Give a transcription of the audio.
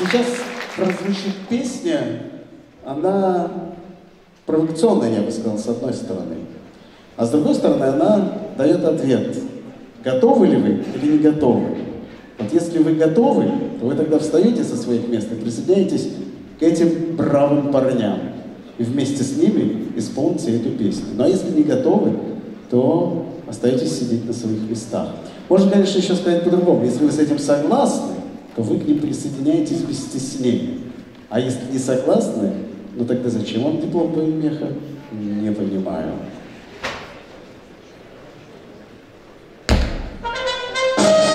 Сейчас прозвучит песня, она провокационная, я бы сказал, с одной стороны. А с другой стороны, она дает ответ, готовы ли вы или не готовы. Вот если вы готовы, то вы тогда встаете со своих мест и присоединяетесь к этим бравым парням. И вместе с ними исполните эту песню. Но если не готовы, то остаетесь сидеть на своих местах. Можно, конечно, еще сказать по-другому. Если вы с этим согласны, то вы к ним присоединяетесь без стеснения. А если не согласны, ну тогда зачем вам диплом по меха? Не понимаю.